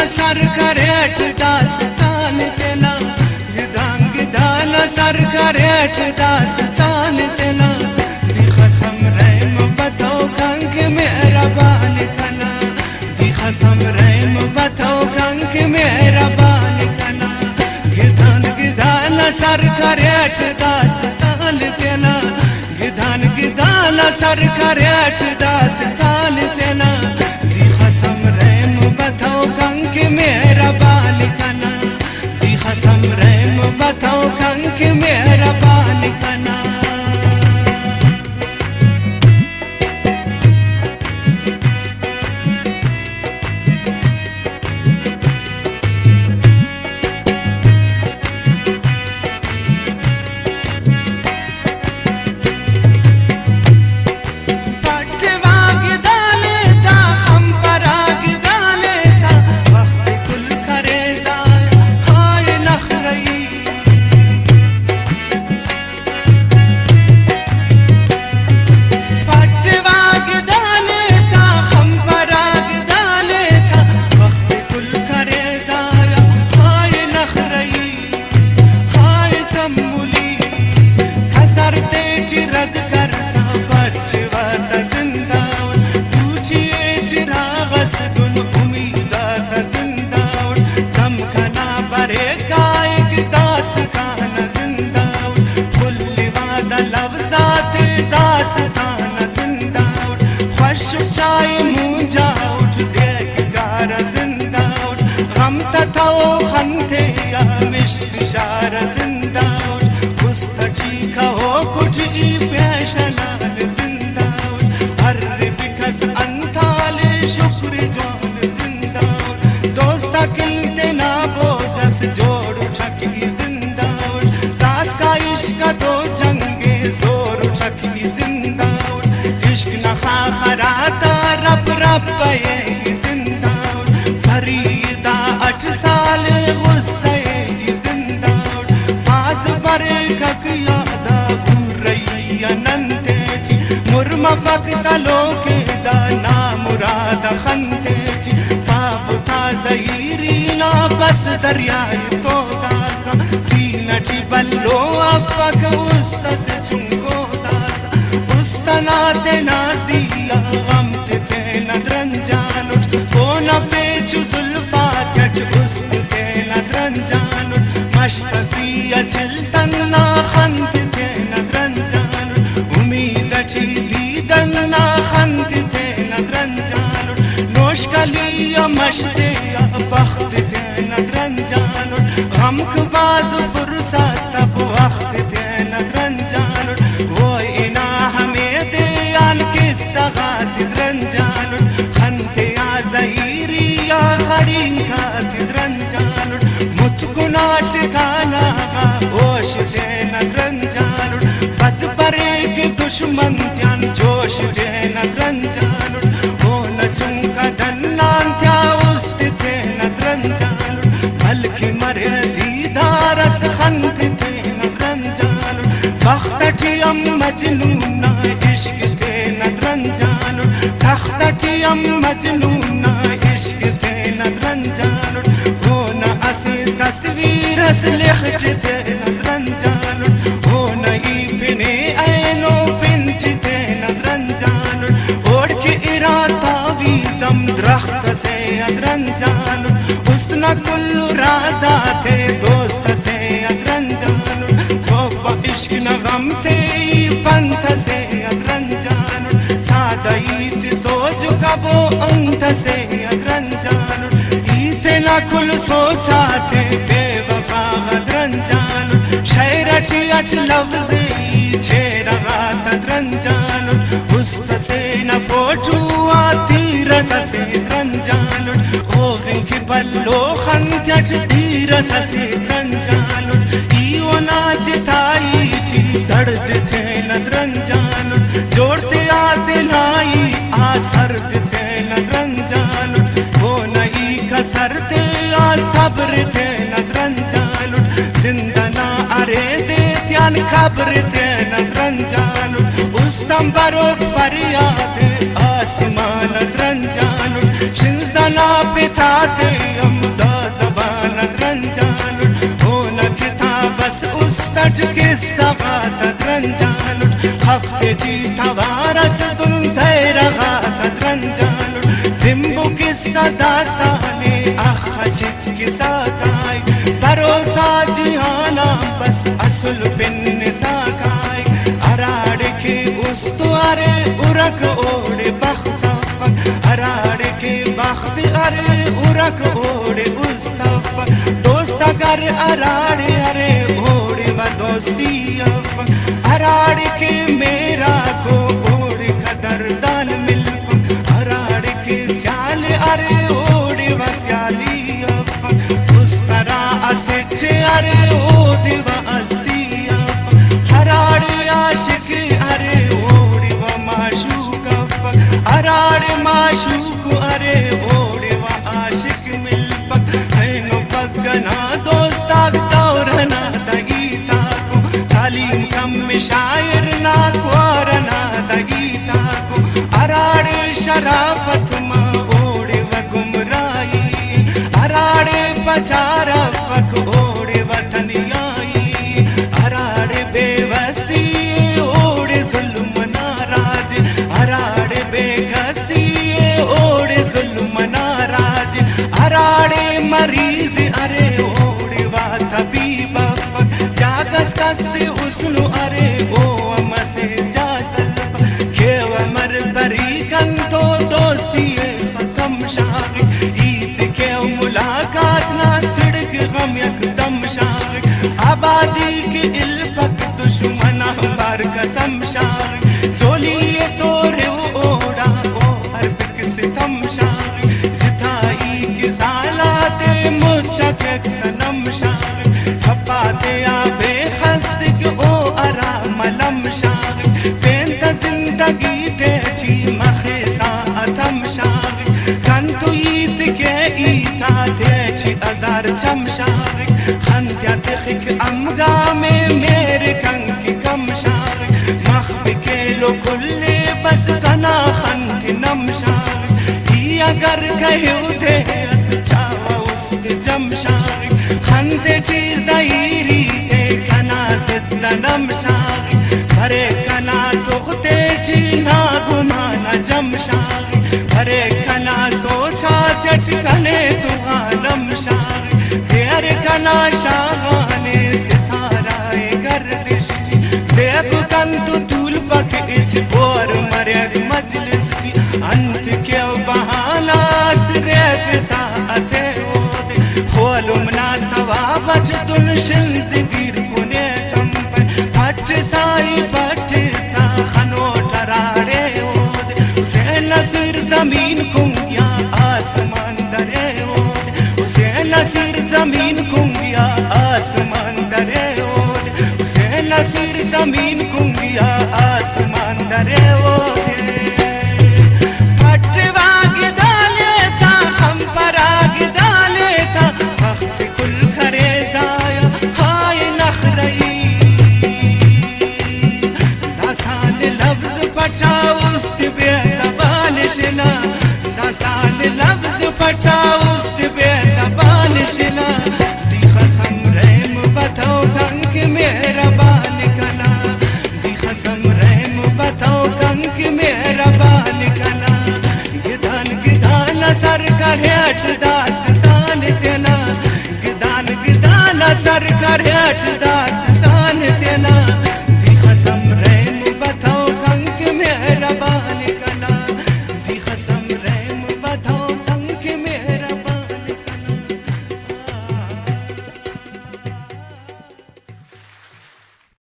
سر create داستان تینا گدان گدان سر create داستان تینا دی خسم رحم بتاو کنک مہربان کنا دی خسم رحم بتاو کنک مہربان کنا گدان گدان سر کریٹ داستان تینا گدان گدان سر کریٹ داستان تینا دی خسم رحم بتاو کنک مہربان کنا دی خسم رحم بتاو کنک مہربان کنا شائی مونجا اٹھ دیکھ گارا زندہ اٹھ غم تتاو خنتے یا مشت شار زندہ اٹھ گستا چیکا ہو کچھ ای پیشنال زندہ اٹھ ہر فکس انتال شکر جوان زندہ اٹھ دوستا کلتے نابو جس جوڑ اٹھکی زندہ اٹھ داس کا عشق دو جنگے زور اٹھکی زندہ اٹھ عشق نخا خراتا رب رب یہ زندہ فریدہ 8 سال غصہ یہ زندہ باز برکک یادا گور رئی اننتے چی مرم فک سلو کے دانا مراد خنتے چی باب تا زہیرینا بس دریائی تو داسا سینہ چی بلو افک استا سے چنکو داسا استنا دینا زیا غم تینا درنجان اٹھ کونا پیچو ظلفات یٹ است تینا درنجان اٹھ مشتزیا چلتنا خند تینا درنجان اٹھ امید اچھی دیدنا خند تینا درنجان اٹھ نوش کلیا مشتیا بخت تینا درنجان اٹھ غم کباز فرصت اب وقت تینا درنجان اٹھ وہ اینا ہمیں دیان کس تغات درنجان اٹھ خنتے یا زہیری یا خڑین کھات درنجان اٹھ متکنا چکانا اوش دینا درنجان اٹھ بد برے کے دشمن تیان جوش دینا درنجان اٹھ ہونا چنکا دنان تیا است دینا درنجان اٹھ بلکہ مرے دیدارس خند دینا درنجان اٹھ بختٹیم مجنونا عشق دینا درنجان اٹھ تختٹیم مجنونا عشق دینا درنجان اٹھ ہونا اسی تصویر اس لکھٹ دینا درنجان اٹھ ہونا ای پنے اینو پنچ دینا درنجان اٹھ اوڑ کے اراتا ویزم درخت سے درنجان اٹھ استنا کل رازا تھے دوست سے درنجان اٹھ توبہ عشق نغم تھے پنت سے درنجان اٹھ سادہ ایت سوچ کبو انت سے درنجان اٹھ ایتنا کل سوچا تھے بے وفا درنجان اٹھ شعر اچھ لفظی چھیرا غات درنجان اٹھ است سے نفوٹو آتی رسا سے درنجان اٹھ اوغن کی بلو خنتیٹ دی رسا سے درنجان اٹھ ایو ناچتائی چی درد تھے ندرنجان اٹھ جوڑتے آتے لائی آسرد تھے ندرنجان اٹھ وہ نئی کسرتے آصبر تھے ندرنجان اٹھ زندہ نا ارے دیتیان خبر تھے ندرنجان اٹھ استم بروک فریاد آسمان ندرنجان اٹھ شنزنا پتاتے قصہ داستان اخچ کے ساکائی بروسا جہانا بس اصل بن ساکائی اراڑ کے استوار ارک اوڑ بخت اراڑ کے بخت ارے ارک اوڑ استف دوست گر اراڑ ارے اوڑ و دوستی اف اراڑ کے میرا کو اوڑ قدر دان مل اراڑ کے سیال ارے اوڑ و سیالی اف اس طرح اسٹ ارے اود و استی اف اراڑ عاشق ارے اوڑ و معشوق اف اراڑ معشوق ارے اوڑ و عاشق مل پک اینو پگنا دوستاک دورنا دگیتا کو تعلیم کم شاعر نا کوارنا دگیتا کو اراڑ شرافت ما اوڑ و گمرائی اراڑ پچارا فک اوڑ و تنیائی اراڑ بے وسی اوڑ ظلم ناراج اراڑ بے گھسی اوڑ ظلم ناراج اراڑ مریض ارے اوڑ و طبیب فک جاگس کس اسنو ارے او امس جا سلپ کھیو مر بری کن تو دوستی ختم شاغ عید کیو ملاقات نہ چھڑک غم یک دم شاغ آبادی کی الپک دشمن بار قسم شاغ زولی تورے اوڑا او حرفک ستم شاغ زتائی کی سالات مچھک سنم شاغ ٹھپاتے آبے خسک او ارا ملم شاغ پینت زندگی تیچی مخیصا اتم شاغ کن تو عید کے ایتا تیچی ازار چم شاغ خندیا تخک امگا میں میرے کنگ کی کم شاغ مخب کے لو کلے بس کنا خند نم شاغ ہی اگر کہو دے از چاوا اس جم شاغ خند چیز دائری تے کنا زد نم شاغ بھرے کنا تغتے چینا گمانا جم شاغ بھرے کنا سوچا تیچ کنے تو غانم شاغ دیر کنا شاغانے ستارائے گردش زیب کن تو طول پک اچ بور مرگ مجلس جی انت کیو بہانا سریف ساعتے ہو دے خولمنا سوابت دلشن زدیر کنے کم پر پٹ سائی پٹ سا خنو ٹراڑے ہو دے اسے نصیر زمین کنگیا آسمان درے ہو دے اسے نصیر زمین کنگیا آسمان درے ہو دے اسے نصیر زمین کنگیا آسمان درے ہو دے پٹ واگ دالیتا خم پراگ دالیتا وقت کل کرے زایا ہائے نخرئی داستان لفظ پچاوست بے زبان شنا داستان لفظ پچاوست بے زبان شنا دی خسم رحم بتاؤ کنک میرا بان کنا دی خسم رحم بتاؤ کنک میرا بان کنا گدان گدان سر کریٹ داستان تینا گدان گدان سر کریٹ داستان